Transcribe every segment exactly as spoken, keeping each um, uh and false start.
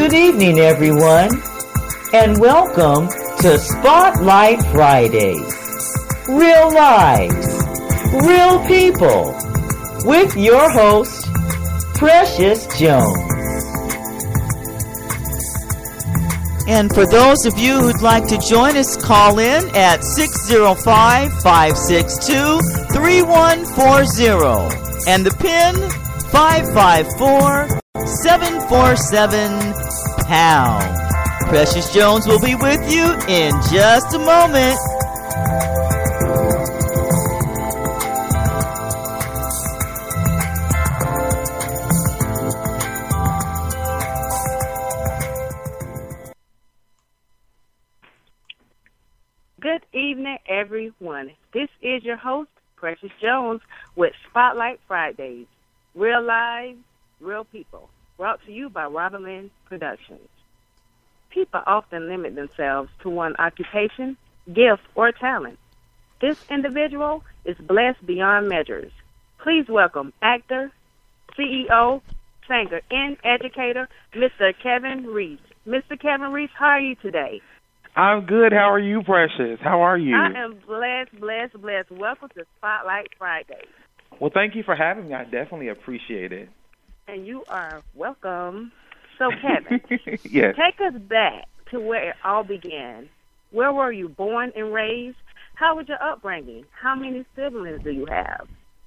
Good evening, everyone, and welcome to Spotlight Fridays. Real lives, real people, with your host, Precious Jones. And for those of you who'd like to join us, call in at six oh five, five six two, three one four zero and the pin five five four, seven four seven, pound. Precious Jones will be with you in just a moment. Good evening, everyone. This is your host, Precious Jones, with Spotlight Fridays. Real lives, real people. Brought to you by Robin Lynn Productions. People often limit themselves to one occupation, gift, or talent. This individual is blessed beyond measures. Please welcome actor, C E O, singer, and educator, Mister Kevin-Reese. Mister Kevin-Reese, how are you today? I'm good. How are you, Precious? How are you? I am blessed, blessed, blessed. Welcome to Spotlight Fridays. Well, thank you for having me. I definitely appreciate it. And you are welcome. So, Kevin, yes. Take us back to where it all began. Where were you born and raised? How was your upbringing? How many siblings do you have?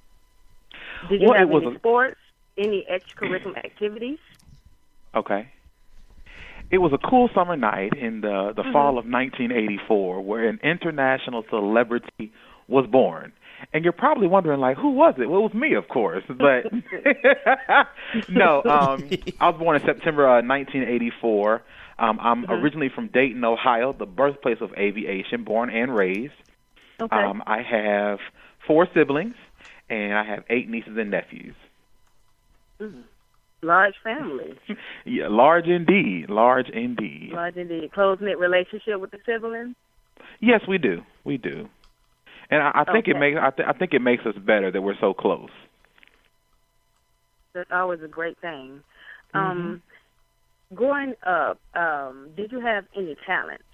Did you well, have it was any a... sports, any extracurricular activities? Okay. It was a cool summer night in the, the mm-hmm. fall of nineteen eighty-four where an international celebrity was born. And you're probably wondering, like, who was it? Well, it was me, of course. But no, um, I was born in September uh, nineteen eighty-four. Um, I'm mm-hmm. originally from Dayton, Ohio, the birthplace of aviation, born and raised. Okay. Um, I have four siblings, and I have eight nieces and nephews. Mm-hmm. Large family. Yeah, large indeed. Large indeed. Large indeed. Close-knit relationship with the siblings? Yes, we do. We do. And I, I think okay. it makes I, th- I think it makes us better that we're so close. That's always a great thing. Mm-hmm. Um, growing up, um, did you have any talent?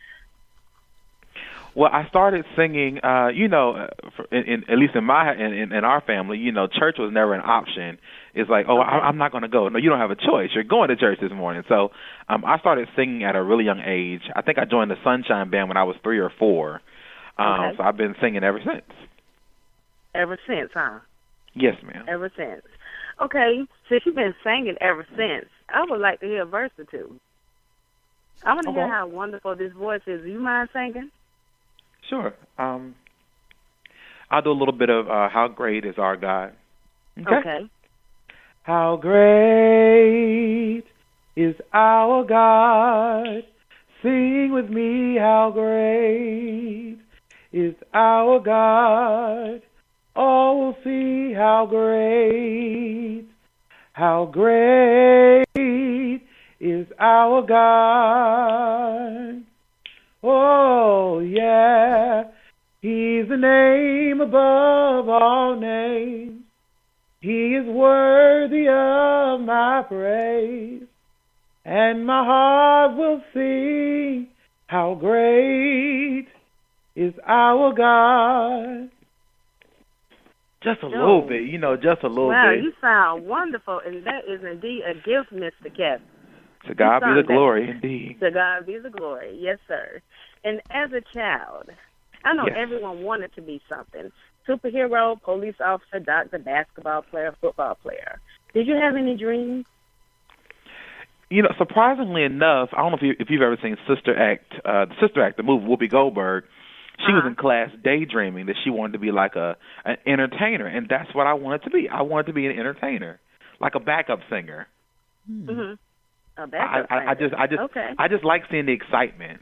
Well, I started singing. Uh, you know, for, in, in, at least in my in, in, in our family, you know, church was never an option. It's like, oh, okay. I, I'm not going to go. No, you don't have a choice. You're going to church this morning. So um, I started singing at a really young age. I think I joined the Sunshine Band when I was three or four. Um, okay. So I've been singing ever since. Ever since, huh? Yes, ma'am. Ever since. Okay, since you've been singing ever since, I would like to hear a verse or two. I want to okay. hear how wonderful this voice is. Do you mind singing? Sure. Um, I'll do a little bit of uh, How Great Is Our God. Okay. okay. How great is our God. Sing with me, how great is our God. All will see how great, how great is our God. Oh, yeah, He's the name above all names. He is worthy of my praise, and my heart will sing how great is our God. Just a oh. little bit, you know, just a little wow, bit. Wow, you sound wonderful, and that is indeed a gift, Mister Kevin. To God be the glory, that. indeed. To God be the glory, yes, sir. And as a child, I know yes. everyone wanted to be something. Superhero, police officer, doctor, basketball player, football player. Did you have any dreams? You know, surprisingly enough, I don't know if, you, if you've ever seen Sister Act, uh, the Sister Act, the movie Whoopi Goldberg. She uh-huh. was in class daydreaming that she wanted to be like a an entertainer, and that's what I wanted to be. I wanted to be an entertainer, like a backup singer. Mm-hmm. A backup I, I, singer. I just, I just, okay. I just like seeing the excitement.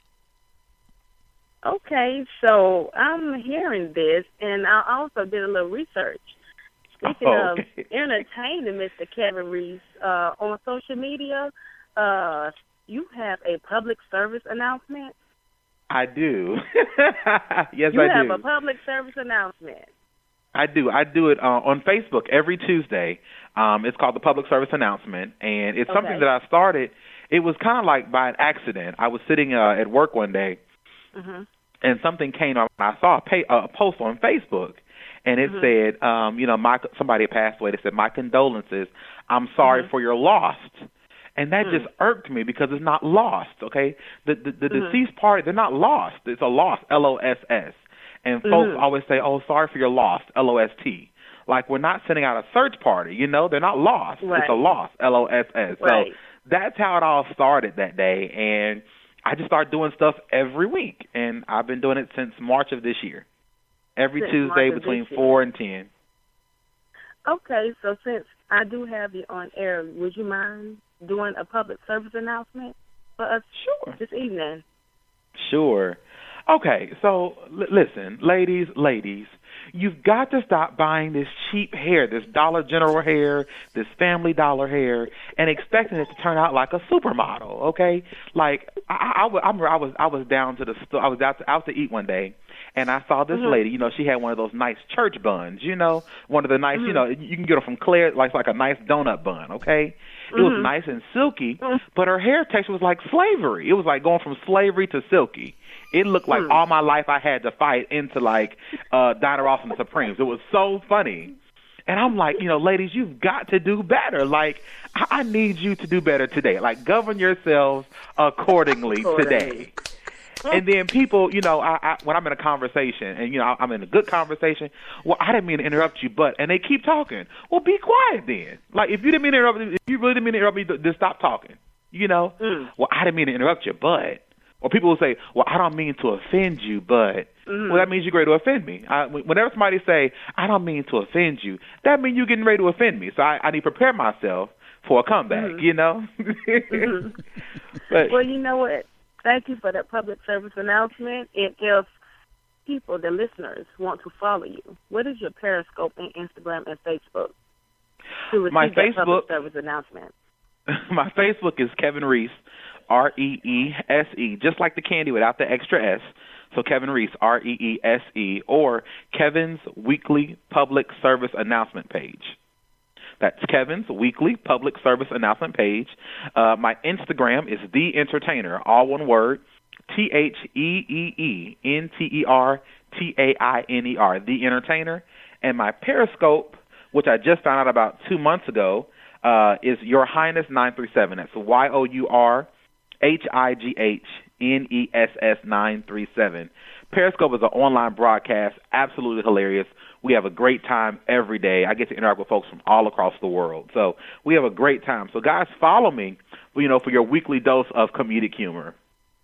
Okay, so I'm hearing this, and I also did a little research. Speaking oh, okay. of entertaining, Mister Kevin-Reese, uh, on social media, uh, you have a public service announcement? I do. yes, you I do. You have a public service announcement. I do. I do it uh, on Facebook every Tuesday. Um, it's called the Public Service Announcement, and it's okay. something that I started it was kind of like by an accident. I was sitting uh, at work one day, mm-hmm. and something came up. I saw a, pay, uh, a post on Facebook, and it mm-hmm. said, um, you know, my somebody had passed away. They said, my condolences. I'm sorry mm-hmm. for your loss. And that mm-hmm. just irked me because it's not lost, okay? The the, the mm-hmm. deceased party, they're not lost. It's a loss, L O S S. And folks mm-hmm. always say, oh, sorry for your loss, L O S T. Like, we're not sending out a search party, you know? They're not lost. Right. It's a loss, L O S S. Right. So that's how it all started that day. And I just started doing stuff every week. And I've been doing it since March of this year. Every since Tuesday between four and ten. Okay, so since I do have you on air, would you mind doing a public service announcement for us sure. this evening? Sure. Okay, so l- listen, ladies, ladies, you've got to stop buying this cheap hair, this Dollar General hair, this Family Dollar hair, and expecting it to turn out like a supermodel. Okay, like I, I, I, I was, I was down to the store. I was out to, out to eat one day, and I saw this mm-hmm. lady. You know, she had one of those nice church buns. You know, one of the nice. Mm-hmm. You know, you can get them from Claire, like like a nice donut bun. Okay. It was mm-hmm. nice and silky, but her hair texture was like slavery. It was like going from slavery to silky. It looked like mm. all my life I had to fight into like uh, Dinah Ross and the Supremes. It was so funny. And I'm like, you know, ladies, you've got to do better. Like, I, I need you to do better today. Like, govern yourselves accordingly, accordingly. today. And then people, you know, I, I, when I'm in a conversation, and, you know, I'm in a good conversation, well, I didn't mean to interrupt you, but, and they keep talking. Well, be quiet then. Like, if you didn't mean to interrupt me, if you really didn't mean to interrupt me, then stop talking, you know? Mm. Well, I didn't mean to interrupt you, but. Or people will say, well, I don't mean to offend you, but. Mm. Well, that means you're ready to offend me. I, whenever somebody say, I don't mean to offend you, that means you're getting ready to offend me. So I, I need to prepare myself for a comeback, mm. you know? mm-hmm. But, well, you know what? Thank you for that public service announcement. It tells people, the listeners, want to follow you. What is your Periscope and Instagram and Facebook to receive my that Facebook, public service announcement? My Facebook is Kevin Reese, R E E S E, just like the candy without the extra S. So Kevin Reese, R E E S E, or Kevin's Weekly Public Service Announcement page. That's Kevin's Weekly Public Service Announcement page. Uh, my Instagram is The Entertainer, all one word, T H E E E N T E R T A I N E R, The Entertainer. And my Periscope, which I just found out about two months ago, uh, is Your Highness nine three seven. That's Y O U R H I G H N E S S nine three seven. Periscope is an online broadcast, absolutely hilarious. We have a great time every day. I get to interact with folks from all across the world. So we have a great time. So guys, follow me, you know, for your weekly dose of comedic humor.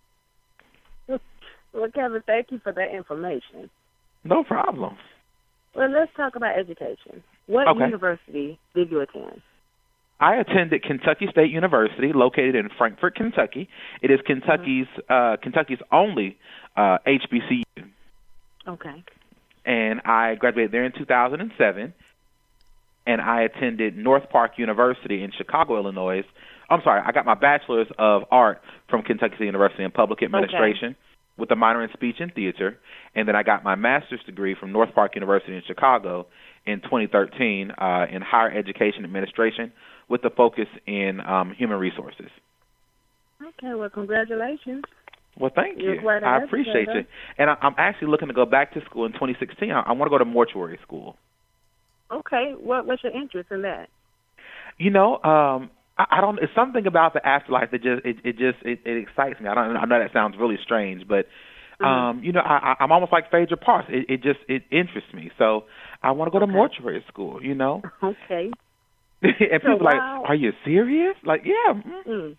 Well, Kevin, thank you for that information. No problem. Well, let's talk about education. What okay. university did you attend? I attended Kentucky State University, located in Frankfort, Kentucky. It is Kentucky's mm-hmm. uh, Kentucky's only uh, H B C U. Okay. And I graduated there in two thousand seven, and I attended North Park University in Chicago, Illinois. I'm sorry, I got my bachelor's of art from Kentucky State University in public administration okay. with a minor in speech and theater, and then I got my master's degree from North Park University in Chicago in twenty thirteen uh, in higher education administration with a focus in um, human resources. Okay, well, congratulations. Well, thank you. I appreciate it. And I, I'm actually looking to go back to school in twenty sixteen. I, I want to go to mortuary school. Okay. What, what's your interest in that? You know, um, I, I don't. It's something about the afterlife that just it, it just it, it excites me. I don't. I know that sounds really strange, but mm-hmm. um, you know, I, I'm almost like Phaedra Parks. It, it just it interests me. So I want to go okay. to mortuary school. You know. Okay. And people so, are like, wow. "Are you serious?" Like, yeah. Mm.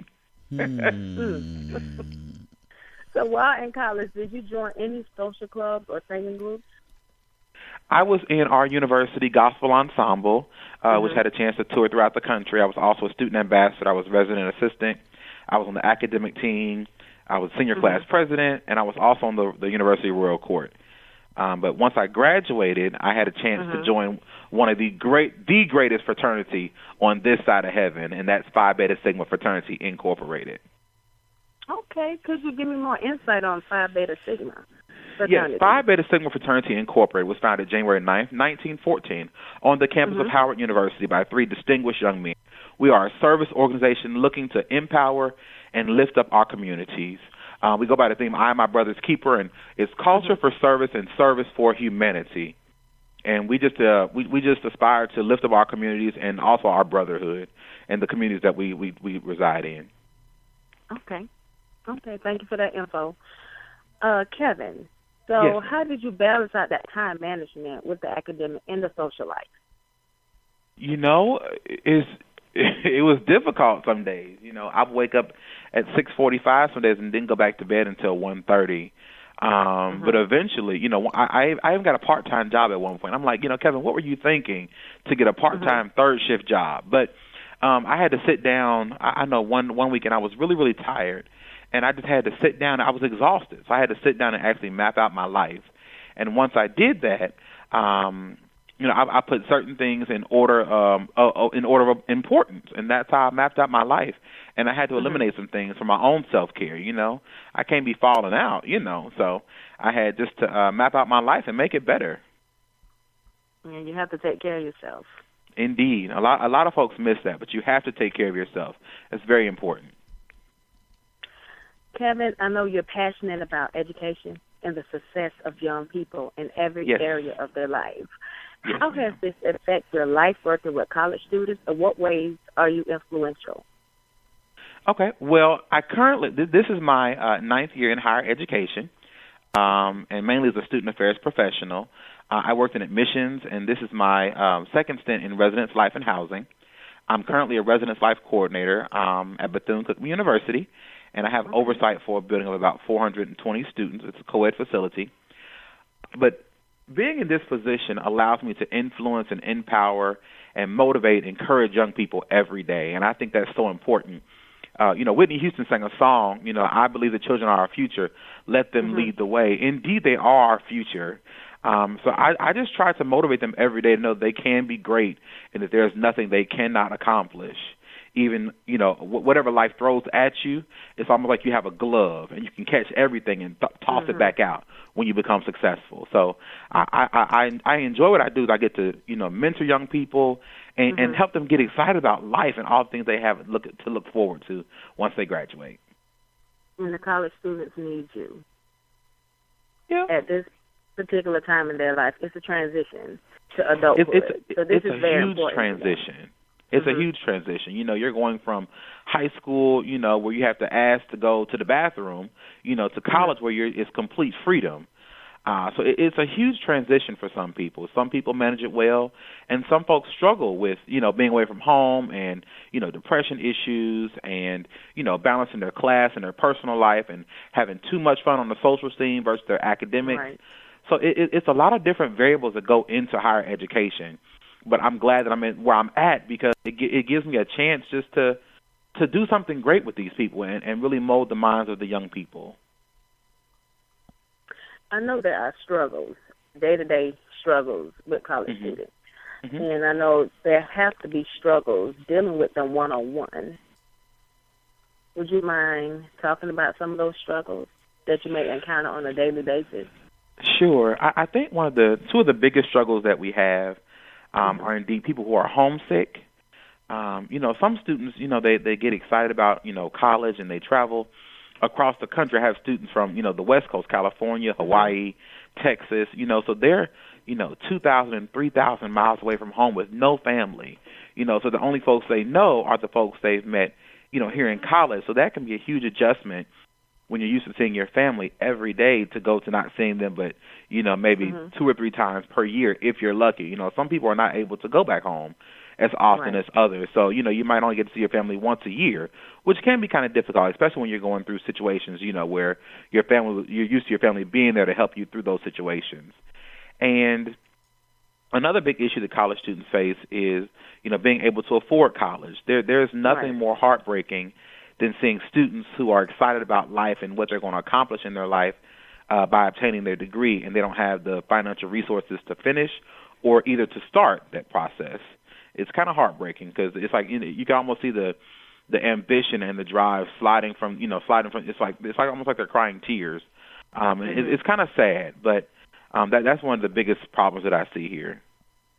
mm. So while in college, did you join any social clubs or singing groups? I was in our university gospel ensemble, uh, mm-hmm. which had a chance to tour throughout the country. I was also a student ambassador. I was resident assistant. I was on the academic team. I was senior mm-hmm. class president, and I was also on the, the University Royal Court. Um, but once I graduated, I had a chance mm-hmm. to join one of the great, the greatest fraternity on this side of heaven, and that's Phi Beta Sigma Fraternity Incorporated. Okay, could you give me more insight on Phi Beta Sigma Fraternity? Yes, Phi Beta Sigma Fraternity Incorporated was founded January ninth, nineteen fourteen, on the campus mm-hmm. of Howard University by three distinguished young men. We are a service organization looking to empower and lift up our communities. Uh, we go by the theme, I am my brother's keeper, and it's culture for service and service for humanity. And we just uh, we, we just aspire to lift up our communities and also our brotherhood and the communities that we, we, we reside in. Okay. Okay, thank you for that info. Uh, Kevin, so Yes. how did you balance out that time management with the academic and the social life? You know, it's, it was difficult some days. You know, I would wake up at six forty-five some days and didn't go back to bed until one thirty. Um, mm-hmm. But eventually, you know, I, I I even got a part-time job at one point. I'm like, you know, Kevin, what were you thinking to get a part-time mm-hmm. third shift job? But um, I had to sit down. I, I know one, one weekend I was really, really tired, and I just had to sit down. I was exhausted, so I had to sit down and actually map out my life. And once I did that, um, you know, I, I put certain things in order, um, uh, in order of importance, and that's how I mapped out my life. And I had to eliminate mm-hmm. some things for my own self-care. You know, I can't be falling out. You know, so I had just to uh, map out my life and make it better. And you have to take care of yourself. Indeed, a lot, a lot of folks miss that, but you have to take care of yourself. It's very important. Kevin, I know you're passionate about education and the success of young people in every yes. area of their life. Yes, How has this affected your life working with college students, and what ways are you influential? Okay, well, I currently, this is my uh, ninth year in higher education, um, and mainly as a student affairs professional. Uh, I worked in admissions, and this is my um, second stint in residence life and housing. I'm currently a residence life coordinator um, at Bethune-Cookman University, and I have okay. oversight for a building of about four hundred twenty students. It's a co-ed facility. But being in this position allows me to influence and empower and motivate, encourage young people every day, and I think that's so important. Uh, you know, Whitney Houston sang a song, you know, I believe the children are our future. Let them mm-hmm. lead the way. Indeed, they are our future. Um, so I, I just try to motivate them every day to know they can be great and that there's nothing they cannot accomplish. Even, you know, w- whatever life throws at you, it's almost like you have a glove and you can catch everything and th- toss mm-hmm. it back out when you become successful. So I, I, I, I enjoy what I do. I get to, you know, mentor young people and, mm-hmm. and help them get excited about life and all the things they have look, to look forward to once they graduate. And the college students need you. Yeah. At this particular time in their life, it's a transition to adulthood. It's, it's a, so this it's is a very huge important. transition. It's mm-hmm. a huge transition. You know, you're going from high school, you know, where you have to ask to go to the bathroom, you know, to college mm-hmm. where you're, it's complete freedom. Uh, so it, it's a huge transition for some people. Some people manage it well, and some folks struggle with, you know, being away from home and, you know, depression issues and, you know, balancing their class and their personal life and having too much fun on the social scene versus their academics. Right. So it, it, it's a lot of different variables that go into higher education. But I'm glad that I'm in where I'm at because it, it gives me a chance just to to do something great with these people and, and really mold the minds of the young people. I know there are struggles, day-to-day struggles with college mm-hmm. students. Mm-hmm. And I know there have to be struggles dealing with them one-on-one. Would you mind talking about some of those struggles that you may encounter on a daily basis? Sure. I, I think one of the two of the biggest struggles that we have Um, mm-hmm. are indeed people who are homesick. Um, you know, some students, you know, they, they get excited about, you know, college and they travel across the country. I have students from, you know, the West Coast, California, Hawaii, Texas, you know, so they're, you know, two thousand, three thousand miles away from home with no family. You know, so the only folks they know are the folks they've met, you know, here in college. So that can be a huge adjustment when you're used to seeing your family every day to go to not seeing them but, you know, maybe mm-hmm. two or three times per year if you're lucky. You know, some people are not able to go back home as often right. as others. So, you know, you might only get to see your family once a year, which can be kind of difficult, especially when you're going through situations, you know, where your family, you're used to your family being there to help you through those situations. And another big issue that college students face is, you know, being able to afford college. There, there's nothing right. more heartbreaking than seeing students who are excited about life and what they're going to accomplish in their life uh, by obtaining their degree, and they don't have the financial resources to finish or either to start that process. It's kind of heartbreaking because it's like, you know, you can almost see the the ambition and the drive sliding from, you know, sliding from. It's like it's like almost like they're crying tears. Um, mm-hmm. it, it's kind of sad, but um, that that's one of the biggest problems that I see here.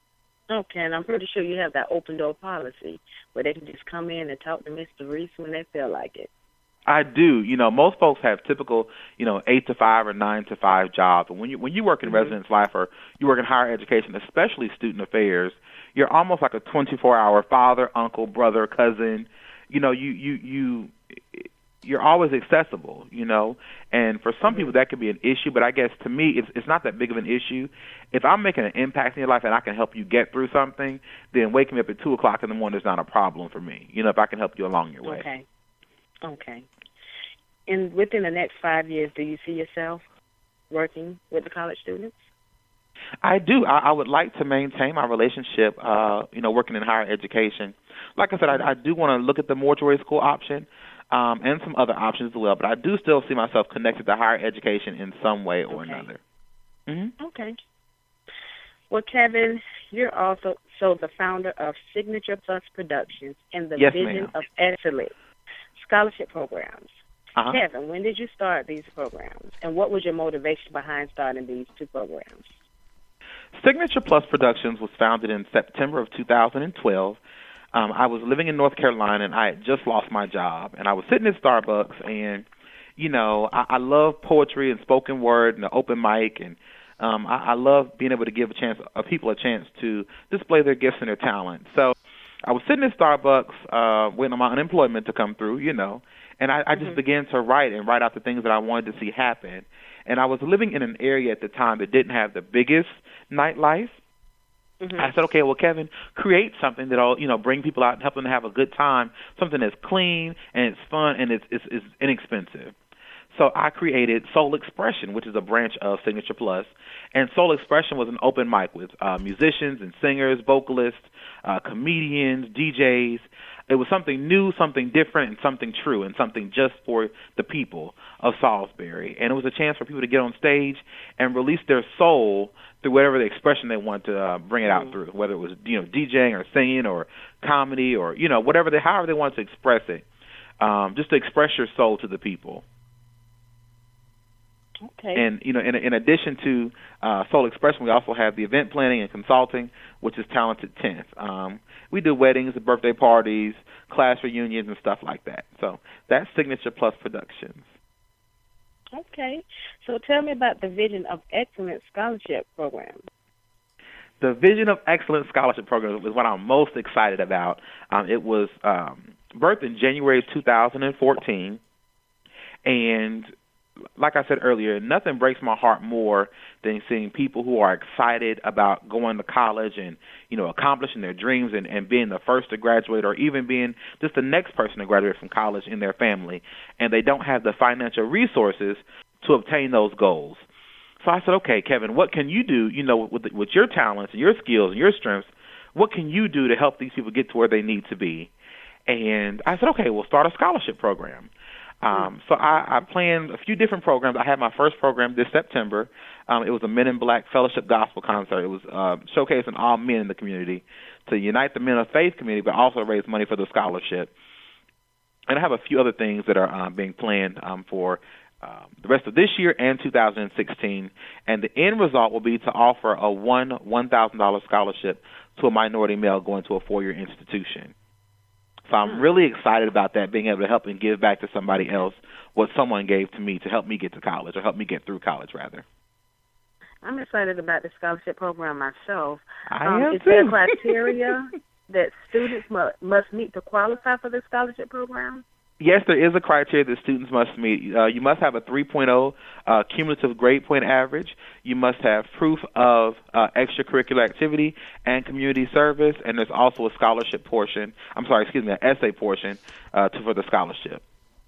Okay, and I'm pretty sure you have that open door policy where they can just come in and talk to Mister Reese when they feel like it. I do. You know, most folks have typical, you know, eight to five or nine to five jobs. And when you when you work in Mm-hmm. residence life or you work in higher education, especially student affairs, you're almost like a twenty-four hour father, uncle, brother, cousin. You know, you you you you're always accessible. You know, and for some Mm-hmm. people that could be an issue, but I guess to me it's it's not that big of an issue. If I'm making an impact in your life and I can help you get through something, then waking me up at two o'clock in the morning is not a problem for me. You know, if I can help you along your way. Okay. Okay. And within the next five years, do you see yourself working with the college students? I do. I, I would like to maintain my relationship, uh, you know, working in higher education. Like I said, I, I do want to look at the mortuary school option um, and some other options as well, but I do still see myself connected to higher education in some way or Okay. another. Mm-hmm. Okay. Well, Kevin, you're also so the founder of Signature Plus Productions and the Yes, Vision ma'am. of Excellence scholarship programs. Uh-huh. Kevin, when did you start these programs, and what was your motivation behind starting these two programs? Signature Plus Productions was founded in September of two thousand twelve. Um, I was living in North Carolina, and I had just lost my job. And I was sitting at Starbucks, and, you know, I, I love poetry and spoken word and the open mic, and um, I, I love being able to give a chance, uh, people a chance to display their gifts and their talent. So I was sitting at Starbucks uh, waiting on my unemployment to come through, you know, and I, I just Mm-hmm. began to write and write out the things that I wanted to see happen. And I was living in an area at the time that didn't have the biggest nightlife. Mm-hmm. I said, okay, well, Kevin, create something that'll, you know, bring people out and help them to have a good time, something that's clean and it's fun and it's, it's, it's inexpensive. So I created Soul Expression, which is a branch of Signature Plus. And Soul Expression was an open mic with uh, musicians and singers, vocalists, uh, comedians, D Js. It was something new, something different, and something true, and something just for the people of Salisbury. And it was a chance for people to get on stage and release their soul through whatever the expression they want to uh, bring it out Mm-hmm. through, whether it was, you know, DJing or singing or comedy or, you know, whatever they, however they want to express it, um, just to express your soul to the people. Okay. And, you know, in, in addition to uh, Soul Expression, we also have the event planning and consulting, which is Talented tenth. Um, we do weddings, birthday parties, class reunions, and stuff like that. So that's Signature Plus Productions. Okay. So tell me about the Vision of Excellence scholarship program. The Vision of Excellence Scholarship Program is what I'm most excited about. Um, it was um, birthed in January of two thousand fourteen, and like I said earlier, nothing breaks my heart more than seeing people who are excited about going to college and, you know, accomplishing their dreams and, and being the first to graduate or even being just the next person to graduate from college in their family, and they don't have the financial resources to obtain those goals. So I said, okay, Kevin, what can you do, you know, with, with your talents and your skills and your strengths, what can you do to help these people get to where they need to be? And I said, okay, we'll start a scholarship program. Um, so I, I planned a few different programs. I had my first program this September. Um, it was a Men in Black Fellowship Gospel Concert. It was uh, showcasing all men in the community to unite the men of faith community, but also raise money for the scholarship. And I have a few other things that are um, being planned um, for uh, the rest of this year and two thousand sixteen. And the end result will be to offer a one one thousand dollars scholarship to a minority male going to a four-year institution. So I'm really excited about that, being able to help and give back to somebody else what someone gave to me to help me get to college, or help me get through college, rather. I'm excited about the scholarship program myself. I um, am is there too. criteria that students mu- must meet to qualify for the scholarship program? Yes, there is a criteria that students must meet. Uh, you must have a three point oh uh, cumulative grade point average. You must have proof of uh, extracurricular activity and community service, and there's also a scholarship portion. I'm sorry, excuse me, an essay portion uh, to, for the scholarship.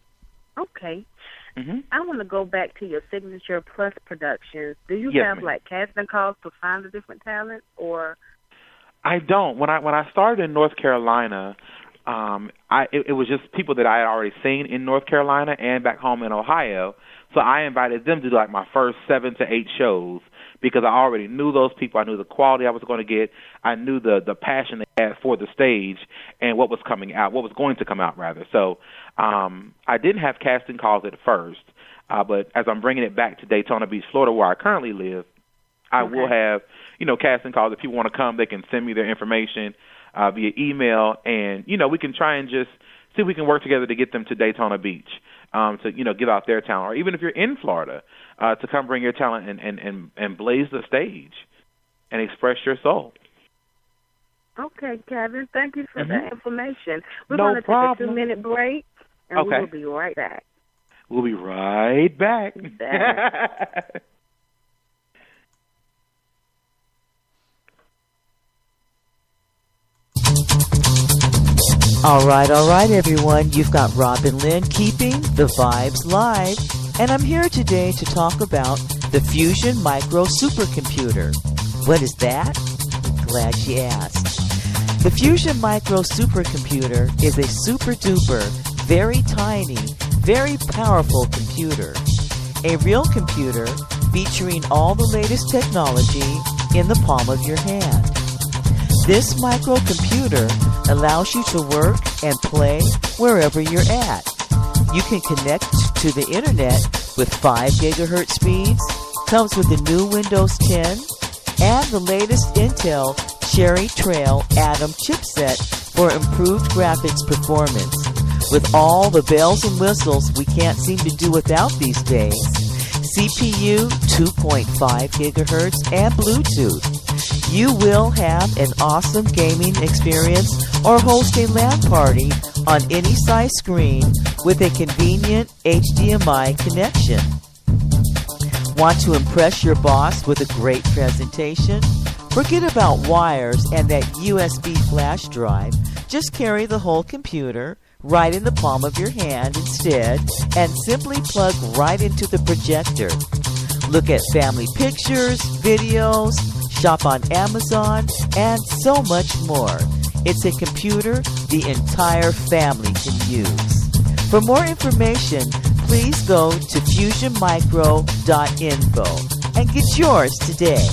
Okay. Mm-hmm. I want to go back to your Signature Plus Productions. Do you Yes, have ma'am. like casting calls to find the different talents, or? I don't. When I when I started in North Carolina, um, I it, it was just people that I had already seen in North Carolina and back home in Ohio. So I invited them to do like my first seven to eight shows because I already knew those people. I knew the quality I was going to get. I knew the the passion they had for the stage and what was coming out, what was going to come out rather. So um, I didn't have casting calls at first, uh, but as I'm bringing it back to Daytona Beach, Florida, where I currently live, I Okay. will have, you know, casting calls. If people want to come, they can send me their information uh, via email, and, you know, we can try and just see if we can work together to get them to Daytona Beach um, to, you know, give out their talent. Or even if you're in Florida, uh, to come bring your talent and, and, and, and blaze the stage and express your soul. Okay, Kevin, thank you for Mm-hmm. that information. We're No going to take problem. a two-minute break, and Okay. we will be right back. We'll be right back. Back. All right, all right, everyone. You've got Robin Lynn keeping the vibes live. And I'm here today to talk about the Fusion Micro Supercomputer. What is that? Glad you asked. The Fusion Micro Supercomputer is a super-duper, very tiny, very powerful computer. A real computer featuring all the latest technology in the palm of your hand. This microcomputer allows you to work and play wherever you're at. You can connect to the internet with five gigahertz speeds, comes with the new Windows ten, and the latest Intel Cherry Trail Atom chipset for improved graphics performance. With all the bells and whistles we can't seem to do without these days, C P U two point five gigahertz and Bluetooth. You will have an awesome gaming experience or host a LAN party on any size screen with a convenient H D M I connection. Want to impress your boss with a great presentation? Forget about wires and that U S B flash drive. Just carry the whole computer right in the palm of your hand instead and simply plug right into the projector. Look at family pictures, videos, shop on Amazon, and so much more. It's a computer the entire family can use. For more information, please go to fusion micro dot info and get yours today.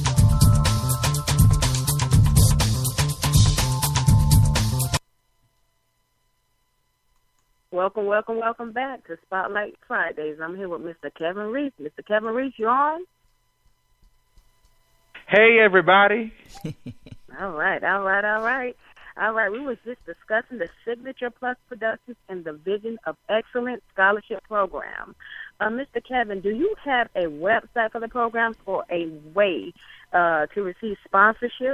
Welcome, welcome, welcome back to Spotlight Fridays. I'm here with Mister Kevin-Reese. Mister Kevin-Reese, you on? Hey, everybody. All right, all right, all right. All right, we was just discussing the Signature Plus Productions and the Vision of Excellence Scholarship Program. Uh, Mister Kevin, do you have a website for the program or a way uh, to receive sponsorships?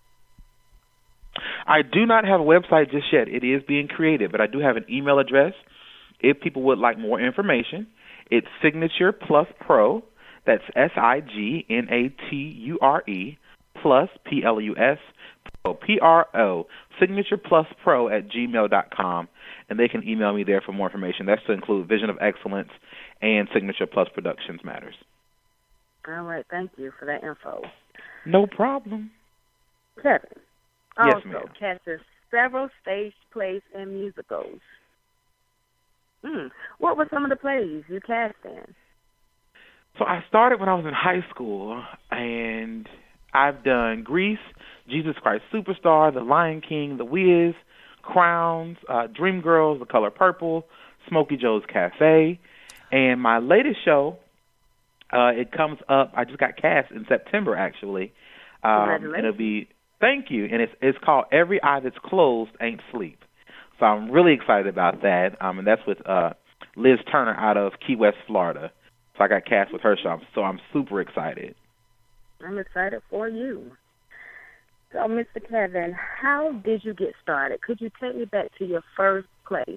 I do not have a website just yet. It is being created, but I do have an email address. If people would like more information, it's Signature Plus Pro. That's S I G N A T U R E plus P L U S Pro, P R O, Signature Plus Pro at gmail dot com, and they can email me there for more information. That's to include Vision of Excellence and Signature Plus Productions Matters. All right, thank you for that info. No problem. Kevin, Yes, also ma'am. catches several stage plays and musicals. Hmm. What were some of the plays you cast in? So I started when I was in high school, and I've done Grease, Jesus Christ Superstar, The Lion King, The Wiz, Crowns, uh, Dreamgirls, The Color Purple, Smokey Joe's Cafe, and my latest show, uh, it comes up, I just got cast in September, actually. Um, Congratulations. It'll be, thank you, and it's it's called Every Eye That's Closed Ain't Sleep. So I'm really excited about that, um, and that's with uh, Liz Turner out of Key West, Florida. So I got cast with her show, so I'm super excited. I'm excited for you. So, Mister Kevin, how did you get started? Could you take me back to your first play?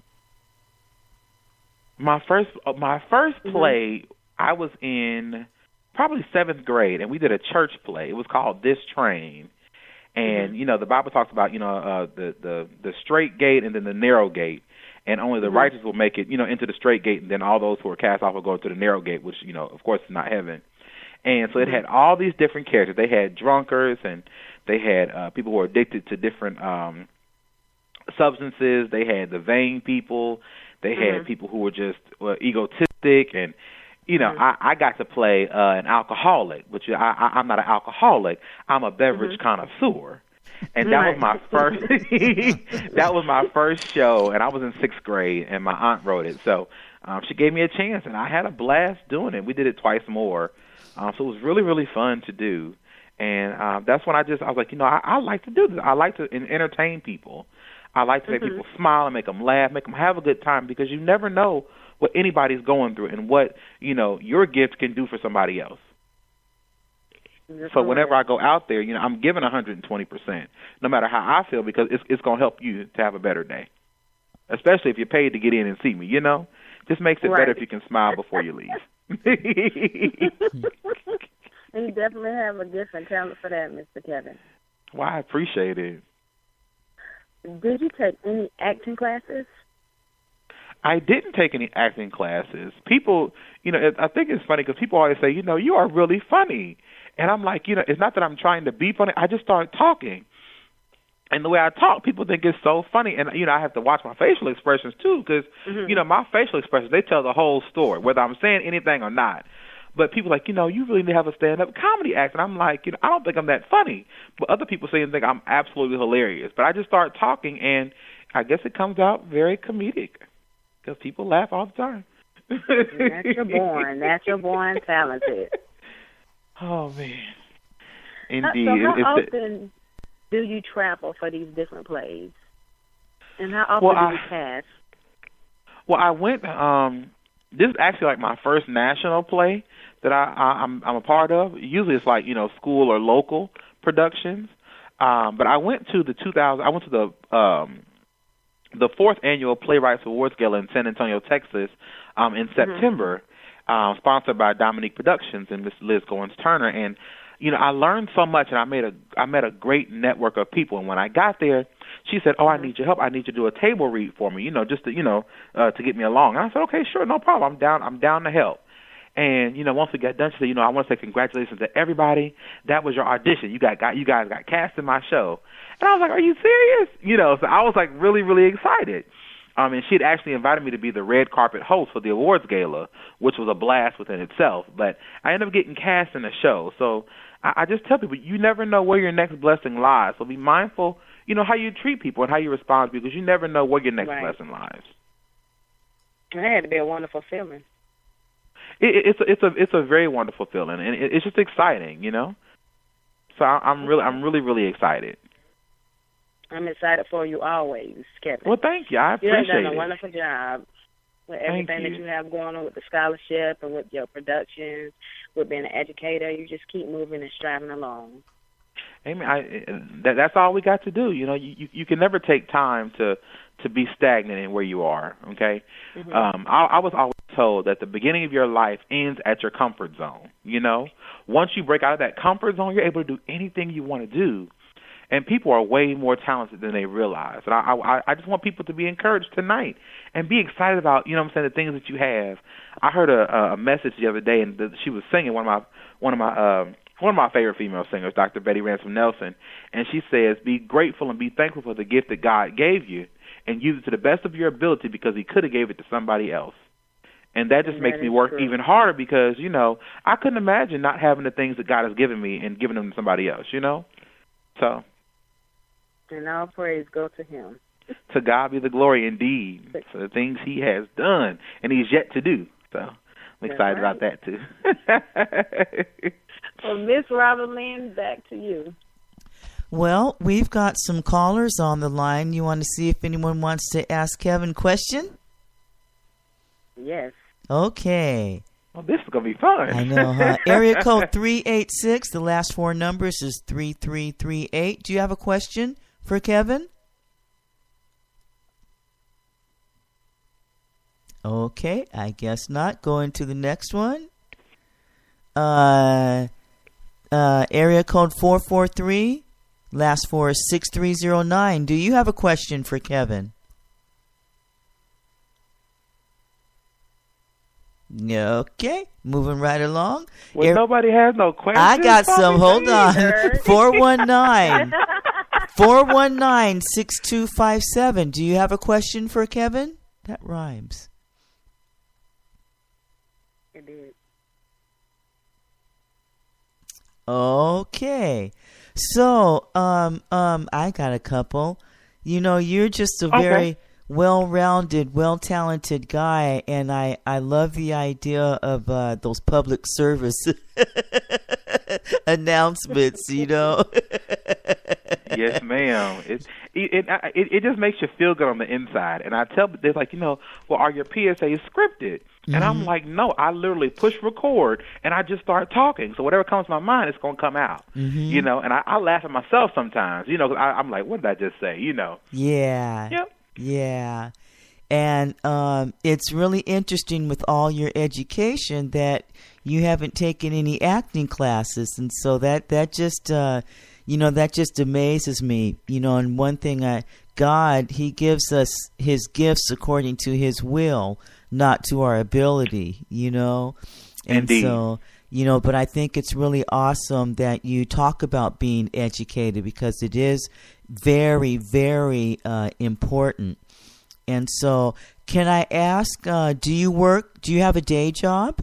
My first, uh, my first Mm-hmm. play, I was in probably seventh grade, and we did a church play. It was called This Train, and Mm-hmm. you know the Bible talks about you know uh, the the the straight gate and then the narrow gate, and only the Mm-hmm. righteous will make it you know into the straight gate, and then all those who are cast off will go to the narrow gate, which you know of course is not heaven. And so it had all these different characters. They had drunkards, and they had uh, people who were addicted to different um, substances. They had the vain people. They had Mhm. people who were just uh, egotistic, and you know, Mhm. I, I got to play uh, an alcoholic, which I, I, I'm not an alcoholic. I'm a beverage Mhm. connoisseur, and that Right. was my first. That was my first show, and I was in sixth grade, and my aunt wrote it, so um, she gave me a chance, and I had a blast doing it. We did it twice more, um, so it was really, really fun to do. And uh, that's when I just, I was like, you know, I, I like to do this. I like to en- entertain people. I like to make Mm-hmm. people smile and make them laugh, make them have a good time, because you never know what anybody's going through and what, you know, your gift can do for somebody else. That's So whenever correct. I go out there, you know, I'm giving one hundred twenty percent, no matter how I feel, because it's it's going to help you to have a better day, especially if you're paid to get in and see me, you know. Just makes it Right. better if you can smile before you leave. And you definitely have a gift and talent for that, Mister Kevin. Well, I appreciate it. Did you take any acting classes? I didn't take any acting classes. People, you know, it, I think it's funny because people always say, you know, you are really funny. And I'm like, you know, it's not that I'm trying to be funny. I just started talking. And the way I talk, people think it's so funny. And, you know, I have to watch my facial expressions, too, because, Mm-hmm. you know, my facial expressions, they tell the whole story, whether I'm saying anything or not. But people are like, you know, you really need to have a stand-up comedy act. And I'm like, you know, I don't think I'm that funny. But other people say and think I'm absolutely hilarious. But I just start talking, and I guess it comes out very comedic because people laugh all the time. Natural born, natural born talented. Oh, man. Uh, Indeed. So how It's- it's- often do you travel for these different plays? And how often Well, do I- you cast? Well, I went. Um, this is actually like my first national play that I, I I'm I'm a part of. Usually, it's like you know school or local productions. Um, but I went to the two thousand. I went to the um, the fourth annual Playwrights Awards Gala in San Antonio, Texas, um, in September, uh, sponsored by Dominique Productions and Miss Liz Goins Turner. And you know, I learned so much, and I made a I met a great network of people. And when I got there, she said, "Oh, I need your help. I need you to do a table read for me, you know, just to you know uh, to get me along." And I said, "Okay, sure, no problem. I'm down. I'm down to help." And you know, once we got done, she said, "You know, I want to say congratulations to everybody. That was your audition. You got, got you guys got cast in my show." And I was like, "Are you serious?" You know, so I was like really, really excited. Um, and she had actually invited me to be the red carpet host for the awards gala, which was a blast within itself. But I ended up getting cast in the show. So I, I just tell people, you never know where your next blessing lies. So be mindful, you know, how you treat people and how you respond to people, because you never know where your next Right. blessing lies. That had to be a wonderful feeling. It, it's a, it's a it's a very wonderful feeling, and it, it's just exciting, you know. So I, I'm really I'm really really excited. I'm excited for you always, Kevin. Well, thank you. I You have appreciate done a it. wonderful job with Thank everything that you. you have going on with the scholarship and with your productions, with being an educator. You just keep moving and striving along. Amen. I, that, that's all we got to do. You know, you, you you can never take time to to be stagnant in where you are. Okay. Mm-hmm. Um, I, I was always told that the beginning of your life ends at your comfort zone. You know, once you break out of that comfort zone, you're able to do anything you want to do. And people are way more talented than they realize. And I, I, I just want people to be encouraged tonight and be excited about, you know what I'm saying, the things that you have. I heard a, a message the other day, and the, she was singing one of my one of my uh, one of my favorite female singers, Doctor Betty Ransom Nelson, and she says, "Be grateful and be thankful for the gift that God gave you, and use it to the best of your ability, because He could have gave it to somebody else." And that just And makes that me is work true. even harder, because you know I couldn't imagine not having the things that God has given me and giving them to somebody else. You know, so. And all praise go to Him. To God be the glory indeed for the things He has done and He's yet to do. So I'm excited right. about that too. Well, Miss Robert Lynn, back to you. Well, we've got some callers on the line. You want to see if anyone wants to ask Kevin a question? Yes. Okay. Well, this is gonna be fun. I know, huh? Area code three eight six. The last four numbers is three three three eight. Do you have a question for Kevin? Okay, I guess not. Going to the next one. Uh, uh, area code four four three. Last four is six three zero nine. Do you have a question for Kevin? Okay, moving right along. Well, Air- nobody has no questions. I got for some. me Hold on. either. four one nine. four one nine, six two five seven. Do you have a question for Kevin? That rhymes. It did. Okay. So, um, um, I got a couple. You know, you're just a Okay. very well-rounded, well-talented guy, and I, I love the idea of uh, those public service announcements, you know. Yes, ma'am. It, it it it just makes you feel good on the inside. And I tell they're like, you know, well, are your P S As scripted? And mm-hmm. I'm like, no, I literally push record and I just start talking. So whatever comes to my mind, it's going to come out, mm-hmm. you know. And I, I laugh at myself sometimes, you know. 'Cause I, I'm like, what did I just say, you know? Yeah. Yep. Yeah. And um, it's really interesting with all your education that you haven't taken any acting classes, and so that that just uh, you know that just amazes me. You know, and one thing, I God, He gives us His gifts according to His will, not to our ability. You know, and Indeed. so you know, but I think it's really awesome that you talk about being educated, because it is very, very uh, important. And so, can I ask, uh, do you work, do you have a day job?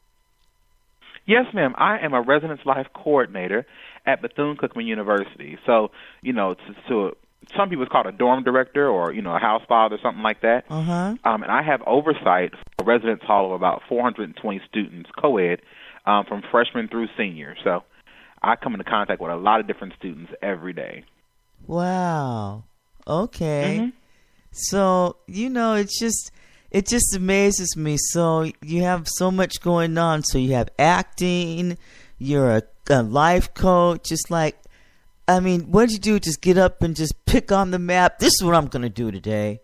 Yes, ma'am. I am a residence life coordinator at Bethune-Cookman University. So, you know, to, to some people it's called a dorm director or, you know, a house father or something like that. Uh-huh. Um, and I have oversight for a residence hall of about four hundred twenty students, co-ed, um, from freshmen through seniors. So I come into contact with a lot of different students every day. Wow. Okay. Mm-hmm. So, you know, it's just, it just amazes me. So you have so much going on. So you have acting, you're a, a life coach. Just like, I mean, what did you do? Just get up and just pick on the map. This is what I'm going to do today.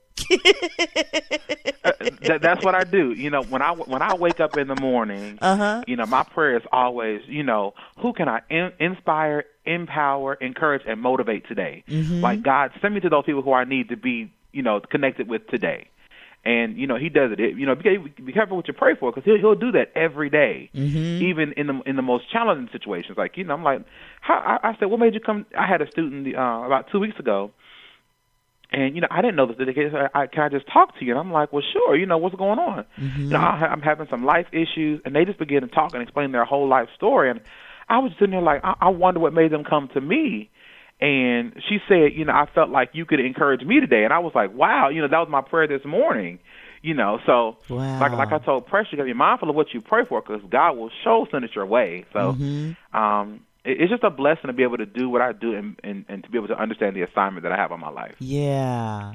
uh, that, that's what I do. You know, when I when I wake up in the morning, uh-huh. you know, my prayer is always, you know, who can I in, inspire, empower, encourage, and motivate today? Mm-hmm. Like, God, send me to those people who I need to be, you know, connected with today. And, you know, He does it. it you know, be, be careful what you pray for, because he'll, he'll do that every day, mm-hmm. even in the in the most challenging situations. Like, you know, I'm like, how, I, I said, what made you come? I had a student uh, about two weeks ago, and, you know, I didn't know this. They said, I, can I just talk to you? And I'm like, well, sure. You know, what's going on? Mm-hmm. You know, I, I'm having some life issues. And they just began to talk and explain their whole life story. And I was sitting there like, I, I wonder what made them come to me. And she said, you know, I felt like you could encourage me today. And I was like, wow, you know, that was my prayer this morning. You know, so wow. like like I told Precious, you got to be mindful of what you pray for, because God will show send it your way. So mm-hmm. um, it, it's just a blessing to be able to do what I do and, and, and to be able to understand the assignment that I have on my life. Yeah.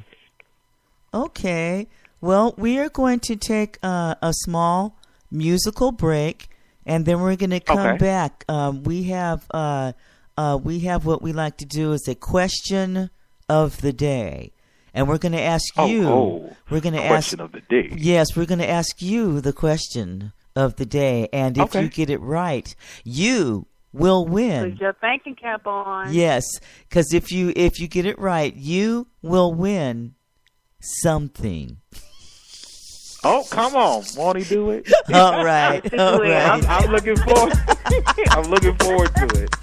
Okay. Well, we are going to take uh, a small musical break, and then we're going to come okay. back. Um, we have uh, uh, we have what we like to do is a question of the day. And we're going to ask you. Oh, oh, we're going to ask. Question of the day. Yes, we're going to ask you the question of the day, and if okay. you get it right, you will win. Put your thinking cap on. Yes, because if you if you get it right, you will win something. Oh, come on! Won't he do it? All right, all right. I'm, I'm looking forward. I'm looking forward to it.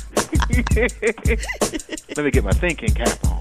Let me get my thinking cap on.